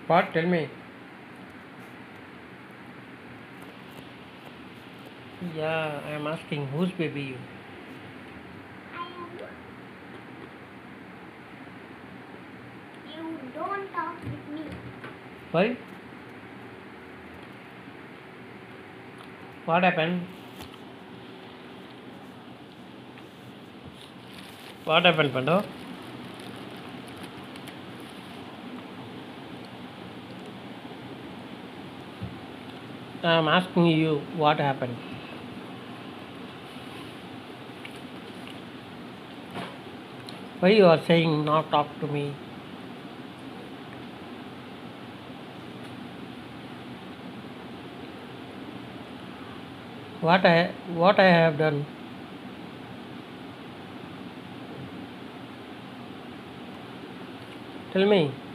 What? Tell me. Yeah, I am asking whose baby you? I am. You don't talk with me. Why? What happened? What happened, Pando? I am asking you what happened. Why you are saying not talk to me? What I have done? Tell me.